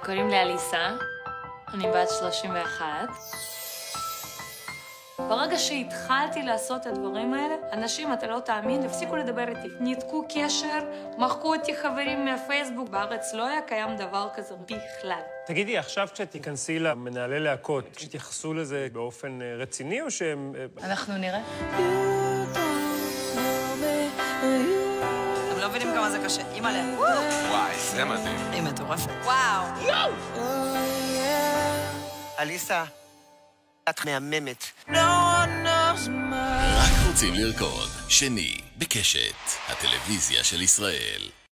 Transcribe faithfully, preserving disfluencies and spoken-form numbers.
קוראים לי אליסה, אני בת שלושים ואחת. ברגע שהתחלתי לעשות את הדברים האלה, אנשים, אתה לא תאמין, הפסיקו לדבר איתי. ניתקו קשר, מחקו אותי חברים מהפייסבוק. בארץ לא היה קיים דבר כזה בכלל. תגידי, עכשיו כשתיכנסי למנהלי להקות, שתייחסו לזה באופן רציני או שהם... אנחנו נראה. אתם לא מבינים כמה זה קשה. אימא'לה. וואי, זה מדהים. היא מטורפת. וואו. יואו! אליסה, את מהממת. רק רוצים לרקוד, שני, בקשת, הטלוויזיה של ישראל.